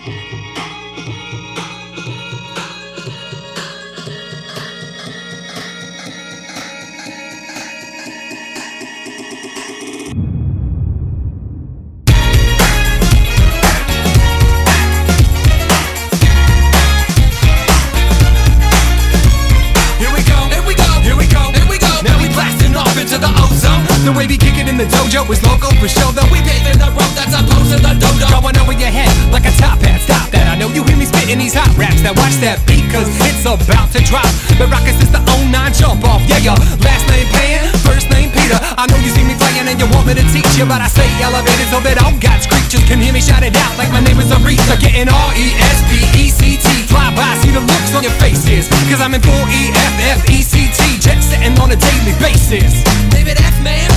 The way we kick it in the dojo is local for show, though we paving the road that's opposed to the dodo. Going over your head like a top hat, stop that. I know you hear me spitting these hot raps. Now watch that beat, cause it's about to drop. The Rockets is the 09 jump off, yeah, your last name Pan, first name Peter. I know you see me playing and you want me to teach you, but I stay elevated so that all God's creatures can hear me shout it out like my name is Aretha. Getting R-E-S-P-E-C-T, fly by, see the looks on your faces, cause I'm in full E-F-F-E-C-T, jet setting on a daily basis. Baby, that's man.